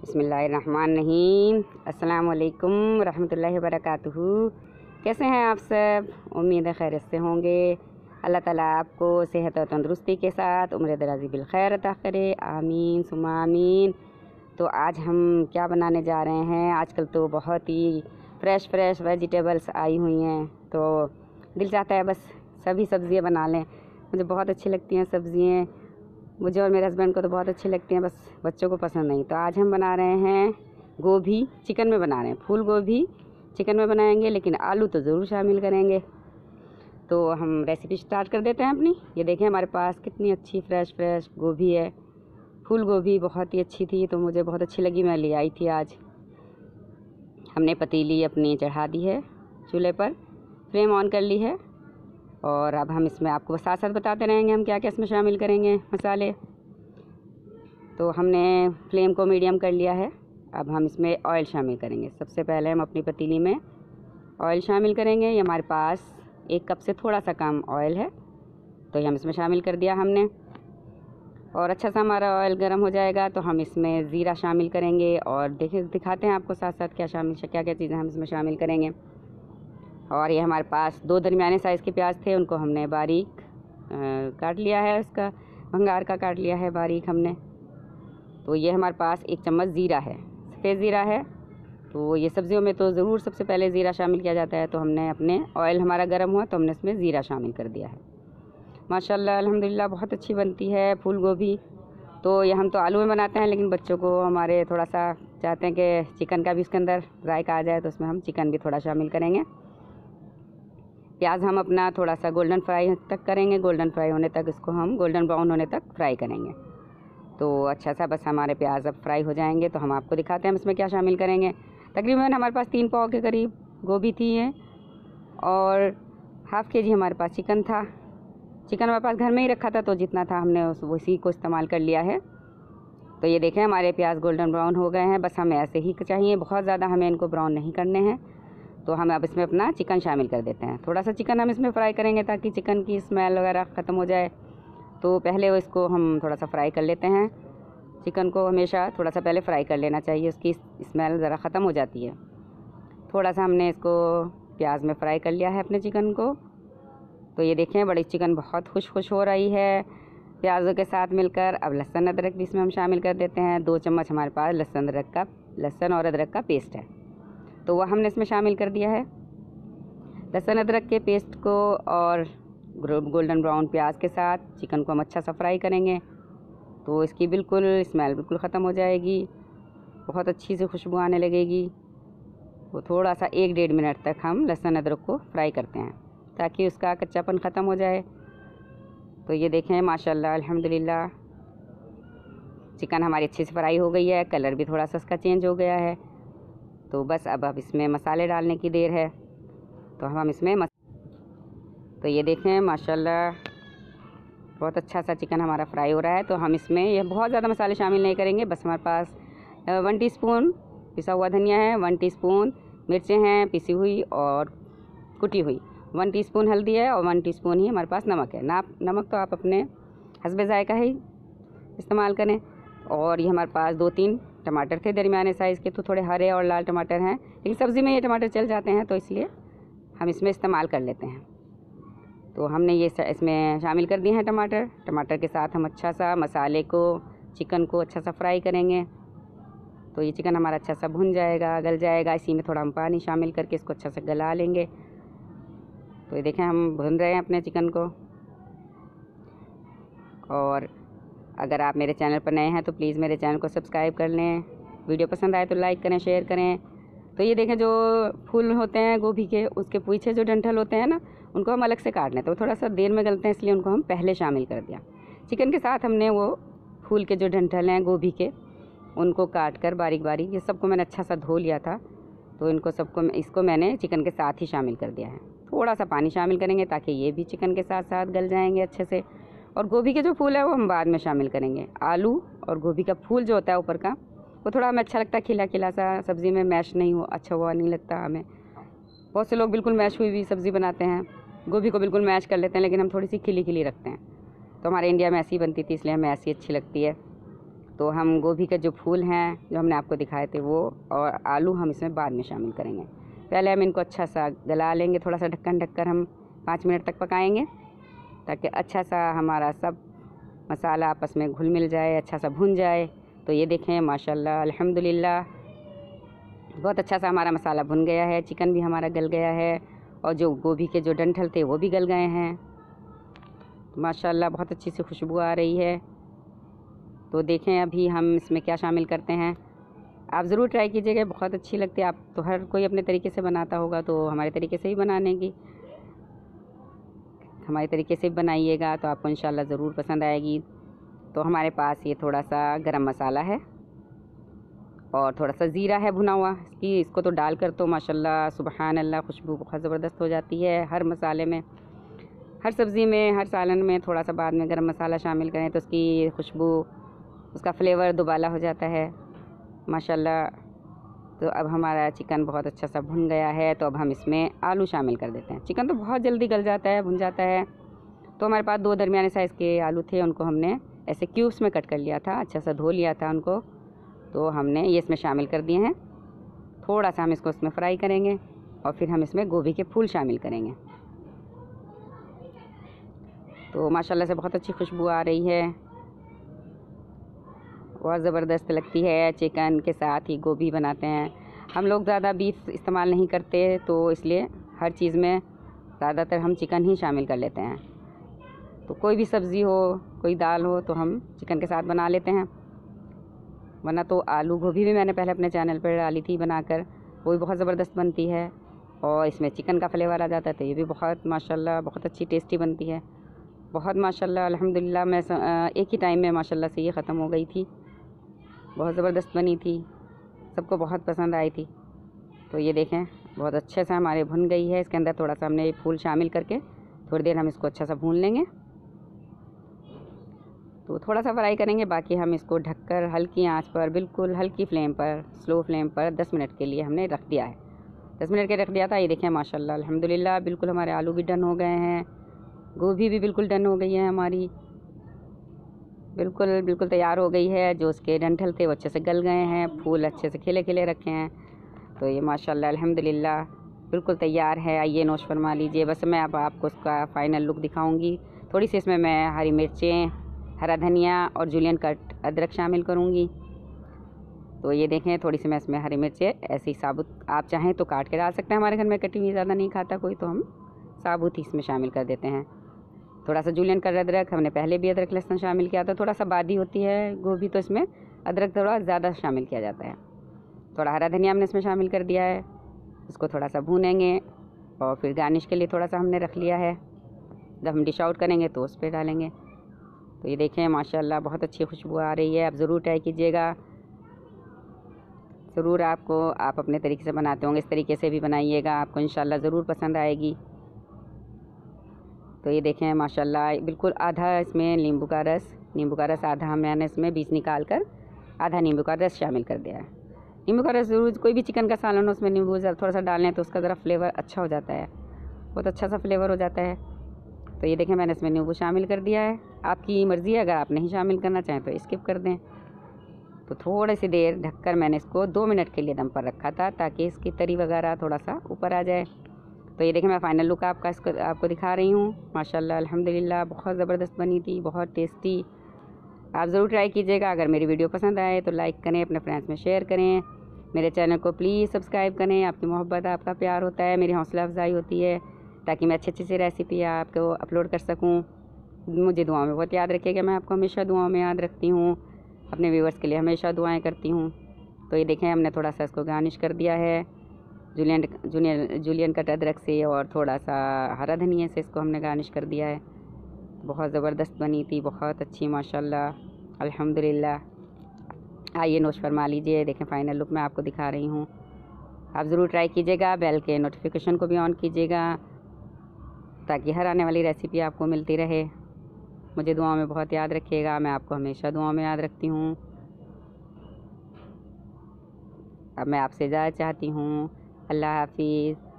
बिस्मिल्लाहिर्रहमानिर्रहीम। अस्सलाम वालेकुम रहमतुल्लाहि वबरकातुहू। कैसे हैं आप सब? उम्मीद है खैरियत से होंगे। अल्लाह ताला आपको सेहत और तंदुरुस्ती के साथ उम्र दराज़ी बिल खैर अता करे, आमीन सुम्मा आमीन। तो आज हम क्या बनाने जा रहे हैं? आजकल तो बहुत ही फ़्रेश वेजिटेबल्स आई हुई हैं, तो दिल चाहता है बस सभी सब्ज़ियाँ बना लें। मुझे बहुत अच्छी लगती हैं सब्ज़ियाँ, मुझे और मेरे हस्बैंड को तो बहुत अच्छी लगती हैं, बस बच्चों को पसंद नहीं। तो आज हम बना रहे हैं गोभी चिकन में बना रहे हैं। फूल गोभी चिकन में बनाएंगे, लेकिन आलू तो ज़रूर शामिल करेंगे। तो हम रेसिपी स्टार्ट कर देते हैं अपनी। ये देखें हमारे पास कितनी अच्छी फ्रेश गोभी है। फूल गोभी बहुत ही अच्छी थी, तो मुझे बहुत अच्छी लगी, मैं ले आई थी आज। हमने पतीली अपनी चढ़ा दी है चूल्हे पर, फ्लेम ऑन कर ली है, और अब हम इसमें आपको साथ साथ बताते रहेंगे हम क्या क्या इसमें शामिल करेंगे मसाले। तो हमने फ्लेम को मीडियम कर लिया है। अब हम इसमें ऑयल शामिल करेंगे। सबसे पहले हम अपनी पतीली में ऑयल शामिल करेंगे। ये हमारे पास 1 कप से थोड़ा सा कम ऑयल है, तो ये हम इसमें शामिल कर दिया हमने। और अच्छा सा हमारा ऑयल गर्म हो जाएगा तो हम इसमें ज़ीरा शामिल करेंगे, और दिखाते हैं आपको साथ साथ क्या क्या चीज़ें हम इसमें शामिल करेंगे। और ये हमारे पास 2 दरमियाने साइज़ के प्याज थे, उनको हमने बारीक काट लिया है, उसका भंगार का काट लिया है बारीक हमने। तो ये हमारे पास 1 चम्मच ज़ीरा है, सफ़ेद ज़ीरा है। तो ये सब्ज़ियों में तो ज़रूर सबसे पहले ज़ीरा शामिल किया जाता है, तो हमने अपने ऑयल हमारा गर्म हुआ तो हमने इसमें ज़ीरा शामिल कर दिया है। माशाल्लाह अल्हम्दुलिल्लाह बहुत अच्छी बनती है फूल गोभी। तो ये हम तो आलू में बनाते हैं, लेकिन बच्चों को हमारे थोड़ा सा चाहते हैं कि चिकन का भी उसके अंदर जायका आ जाए, तो उसमें हम चिकन भी थोड़ा शामिल करेंगे। प्याज हम अपना थोड़ा सा गोल्डन फ्राई तक करेंगे, गोल्डन फ्राई होने तक इसको हम गोल्डन ब्राउन होने तक फ्राई करेंगे। तो अच्छा सा बस हमारे प्याज अब फ्राई हो जाएंगे तो हम आपको दिखाते हैं हम इसमें क्या शामिल करेंगे। तकरीबन हमारे पास 3 पाव के करीब गोभी थी है, और ½ kg हमारे पास चिकन था। चिकन हमारे पास घर में ही रखा था, तो जितना था हमने उसी को इस्तेमाल कर लिया है। तो ये देखें हमारे प्याज गोल्डन ब्राउन हो गए हैं। बस हमें ऐसे ही चाहिए, बहुत ज़्यादा हमें इनको ब्राउन नहीं करने हैं। तो हम अब इसमें अपना चिकन शामिल कर देते हैं। थोड़ा सा चिकन हम इसमें फ्राई करेंगे ताकि चिकन की स्मेल वगैरह ख़त्म हो जाए। तो पहले वो इसको हम थोड़ा सा फ्राई कर लेते हैं। चिकन को हमेशा थोड़ा सा पहले फ्राई कर लेना चाहिए, उसकी स्मेल ज़रा ख़त्म हो जाती है। थोड़ा सा हमने इसको प्याज में फ्राई कर लिया है अपने चिकन को। तो ये देखें बड़ी चिकन बहुत खुश हो रही है प्याज़ों के साथ मिलकर। अब लहसुन अदरक भी इसमें हम शामिल कर देते हैं। 2 चम्मच हमारे पास लहसुन और अदरक का पेस्ट है, तो वह हमने इसमें शामिल कर दिया है। लहसुन अदरक के पेस्ट को और गोल्डन ब्राउन प्याज के साथ चिकन को हम अच्छा सा फ्राई करेंगे, तो इसकी बिल्कुल स्मेल बिल्कुल ख़त्म हो जाएगी, बहुत अच्छी सी खुशबू आने लगेगी। वो थोड़ा सा 1-1.5 मिनट तक हम लहसुन अदरक को फ्राई करते हैं ताकि उसका कच्चापन ख़त्म हो जाए। तो ये देखें माशाल्लाह अल्हम्दुलिल्लाह चिकन हमारी अच्छी से फ्राई हो गई है, कलर भी थोड़ा सा इसका चेंज हो गया है। तो बस अब इसमें मसाले डालने की देर है। तो हम इसमें तो ये देखें माशाल्लाह बहुत अच्छा सा चिकन हमारा फ्राई हो रहा है। तो हम इसमें ये बहुत ज़्यादा मसाले शामिल नहीं करेंगे। बस हमारे पास 1 टीस्पून पिसा हुआ धनिया है, 1 टीस्पून मिर्चें हैं पिसी हुई और कुटी हुई, 1 टीस्पून हल्दी है, और 1 टीस्पून ही हमारे पास नमक है। नमक तो आप अपने हस्बे ज़ायका ही इस्तेमाल करें। और ये हमारे पास 2-3 टमाटर थे दरमियाने साइज़ के, तो थोड़े हरे और लाल टमाटर हैं, लेकिन सब्ज़ी में ये टमाटर चल जाते हैं, तो इसलिए हम इसमें इस्तेमाल कर लेते हैं। तो हमने ये इसमें शामिल कर दिए हैं टमाटर के साथ हम अच्छा सा मसाले को चिकन को अच्छा सा फ्राई करेंगे। तो ये चिकन हमारा अच्छा सा भुन जाएगा, गल जाएगा। इसी में थोड़ा हम पानी शामिल करके इसको अच्छा सा गला लेंगे। तो ये देखें हम भून रहे हैं अपने चिकन को। और अगर आप मेरे चैनल पर नए हैं तो प्लीज़ मेरे चैनल को सब्सक्राइब कर लें। वीडियो पसंद आए तो लाइक करें, शेयर करें। तो ये देखें जो फूल होते हैं गोभी के, उसके पीछे जो डंठल होते हैं ना, उनको हम अलग से काट लें। तो थोड़ा सा देर में गलते हैं, इसलिए उनको हम पहले शामिल कर दिया। चिकन के साथ हमने वो फूल के जो डंठल हैं गोभी के, उनको काट कर बारीक ये सबको मैंने अच्छा सा धो लिया था। तो इसको मैंने चिकन के साथ ही शामिल कर दिया है। थोड़ा सा पानी शामिल करेंगे ताकि ये भी चिकन के साथ साथ गल जाएंगे अच्छे से। और गोभी के जो फूल है वो हम बाद में शामिल करेंगे। आलू और गोभी का फूल जो होता है ऊपर का, वो थोड़ा हमें अच्छा लगता है, खिला सा, सब्ज़ी में मैश नहीं हो, अच्छा हुआ नहीं लगता हमें। बहुत से लोग बिल्कुल मैश हुई हुई सब्ज़ी बनाते हैं, गोभी को बिल्कुल मैश कर लेते हैं, लेकिन हम थोड़ी सी खिली रखते हैं। तो हमारे इंडिया में ऐसी बनती थी, इसलिए हमें ऐसी अच्छी लगती है। तो हम गोभी के जो फूल हैं जो हमने आपको दिखाए थे वो और आलू हम इसमें बाद में शामिल करेंगे। पहले हम इनको अच्छा सा गला लेंगे, थोड़ा सा ढक्कन ढककर हम 5 मिनट तक पकाएंगे ताकि अच्छा सा हमारा सब मसाला आपस में घुल मिल जाए, अच्छा सा भुन जाए। तो ये देखें माशाल्लाह अल्हम्दुलिल्लाह बहुत अच्छा सा हमारा मसाला भुन गया है, चिकन भी हमारा गल गया है और जो गोभी के जो डंठल थे वो भी गल गए हैं। माशाल्लाह बहुत अच्छी सी खुशबू आ रही है। तो देखें अभी हम इसमें क्या शामिल करते हैं। आप ज़रूर ट्राई कीजिएगा, बहुत अच्छी लगती है। आप तो हर कोई अपने तरीके से बनाता होगा, तो हमारे तरीके से ही बनाने की हमारे तरीके से बनाइएगा तो आपको इंशाल्लाह ज़रूर पसंद आएगी। तो हमारे पास ये थोड़ा सा गरम मसाला है और थोड़ा सा ज़ीरा है भुना हुआ, इसको तो डालकर तो माशाल्लाह सुबहान अल्लाह खुशबू बहुत ज़बरदस्त हो जाती है। हर मसाले में, हर सब्ज़ी में, हर सालन में थोड़ा सा बाद में गरम मसाला शामिल करें तो उसकी खुशबू, उसका फ्लेवर दुबाला हो जाता है माशाल्लाह। तो अब हमारा चिकन बहुत अच्छा सा भुन गया है, तो अब हम इसमें आलू शामिल कर देते हैं। चिकन तो बहुत जल्दी गल जाता है, भुन जाता है। तो हमारे पास 2 दरमियाने साइज़ के आलू थे, उनको हमने ऐसे क्यूब्स में कट कर लिया था, अच्छा सा धो लिया था उनको। तो हमने ये इसमें शामिल कर दिए हैं। थोड़ा सा हम इसको इसमें फ्राई करेंगे और फिर हम इसमें गोभी के फूल शामिल करेंगे। तो माशाल्लाह से बहुत अच्छी खुशबू आ रही है, बहुत ज़बरदस्त लगती है। चिकन के साथ ही गोभी बनाते हैं हम लोग, ज़्यादा बीफ इस्तेमाल नहीं करते, तो इसलिए हर चीज़ में ज़्यादातर हम चिकन ही शामिल कर लेते हैं। तो कोई भी सब्ज़ी हो, कोई दाल हो तो हम चिकन के साथ बना लेते हैं। वरना तो आलू गोभी भी मैंने पहले अपने चैनल पर डाली थी बनाकर, वो भी बहुत ज़बरदस्त बनती है और इसमें चिकन का फ्लेवर आ जाता है, तो ये भी बहुत माशाल्लाह बहुत अच्छी टेस्टी बनती है। बहुत माशाल्लाह अल्हम्दुलिल्लाह मैं एक ही टाइम में माशाल्लाह से ये ख़त्म हो गई थी, बहुत ज़बरदस्त बनी थी, सबको बहुत पसंद आई थी। तो ये देखें बहुत अच्छे से हमारे भुन गई है। इसके अंदर थोड़ा सा हमने फूल शामिल करके थोड़ी देर हम इसको अच्छा सा भून लेंगे। तो थोड़ा सा फ्राई करेंगे, बाकी हम इसको ढककर हल्की आंच पर, बिल्कुल हल्की फ्लेम पर, स्लो फ्लेम पर 10 मिनट के लिए हमने रख दिया है। 10 मिनट के रख दिया था। ये देखें माशाल्लाह अल्हम्दुलिल्लाह बिल्कुल हमारे आलू भी डन हो गए हैं, गोभी भी बिल्कुल डन हो गई है हमारी, बिल्कुल बिल्कुल तैयार हो गई है। जो उसके डंठल थे वो अच्छे से गल गए हैं, फूल अच्छे से खिले खिले रखे हैं। तो ये माशाल्लाह अल्हम्दुलिल्लाह बिल्कुल तैयार है। आइए नोश फरमा लीजिए। बस मैं अब आपको उसका फ़ाइनल लुक दिखाऊंगी। थोड़ी सी इसमें मैं हरी मिर्चें, हरा धनिया और जूलियन कट अदरक शामिल करूंगी। तो ये देखें थोड़ी सी मैं इसमें हरी मिर्चें ऐसी साबुत, आप चाहें तो काट के डाल सकते हैं, हमारे घर में कटी हुई ज़्यादा नहीं खाता कोई, तो हम साबुत ही इसमें शामिल कर देते हैं। थोड़ा सा जूलियन कट अदरक, हमने पहले भी अदरक लहसुन शामिल किया था। थोड़ा सा बादी होती है गोभी तो इसमें अदरक थोड़ा ज़्यादा शामिल किया जाता है। थोड़ा हरा धनिया हमने इसमें शामिल कर दिया है। इसको थोड़ा सा भूनेंगे और फिर गार्निश के लिए थोड़ा सा हमने रख लिया है, जब हम डिश आउट करेंगे तो उस पर डालेंगे। तो ये देखें माशाल्लाह बहुत अच्छी खुशबू आ रही है। आप ज़रूर ट्राई कीजिएगा, ज़रूर आप अपने तरीके से बनाते होंगे, इस तरीके से भी बनाइएगा, आपको इंशाल्लाह ज़रूर पसंद आएगी। तो ये देखें माशाल्लाह बिल्कुल आधा इसमें नींबू का रस आधा मैंने इसमें बीज निकाल कर आधा नींबू का रस शामिल कर दिया है। नींबू का रस ज़रूर, कोई भी चिकन का सालन हो उसमें नींबू थोड़ा सा डालें तो उसका ज़रा फ्लेवर अच्छा हो जाता है, बहुत अच्छा सा फ्लेवर हो जाता है। तो ये देखें मैंने इसमें नींबू शामिल कर दिया है। आपकी मर्ज़ी है, अगर आप नहीं शामिल करना चाहें तो स्किप कर दें। तो थोड़ी सी देर ढककर मैंने इसको 2 मिनट के लिए दम पर रखा था ताकि इसकी तरी वगैरह थोड़ा सा ऊपर आ जाए। तो ये देखें मैं फ़ाइनल लुक आपको दिखा रही हूँ। माशाल्लाह अल्हम्दुलिल्लाह बहुत ज़बरदस्त बनी थी, बहुत टेस्टी। आप ज़रूर ट्राई कीजिएगा। अगर मेरी वीडियो पसंद आए तो लाइक करें, अपने फ्रेंड्स में शेयर करें, मेरे चैनल को प्लीज़ सब्सक्राइब करें। आपकी मोहब्बत, आपका प्यार होता है, मेरी हौसला अफजाई होती है ताकि मैं अच्छी सी रेसिपी आपको अपलोड कर सकूँ। मुझे दुआओं में बहुत याद रखिएगा, मैं आपको हमेशा दुआओं में याद रखती हूँ, अपने व्यूवर्स के लिए हमेशा दुआएँ करती हूँ। तो ये देखें हमने थोड़ा सा इसको गार्निश कर दिया है जूलियन कट अदरक से और थोड़ा सा हरा धनिया से, इसको हमने गार्निश कर दिया है। बहुत ज़बरदस्त बनी थी, बहुत अच्छी माशाल्लाह अल्हम्दुलिल्लाह। आइए नोश फरमा लीजिए। देखें फ़ाइनल लुक मैं आपको दिखा रही हूँ। आप ज़रूर ट्राई कीजिएगा, बेल के नोटिफिकेशन को भी ऑन कीजिएगा ताकि हर आने वाली रेसिपी आपको मिलती रहे। मुझे दुआओं में बहुत याद रखिएगा, मैं आपको हमेशा दुआओं में याद रखती हूँ। अब मैं आपसे इजाज़त चाहती हूँ। अल्लाह हाफिज़।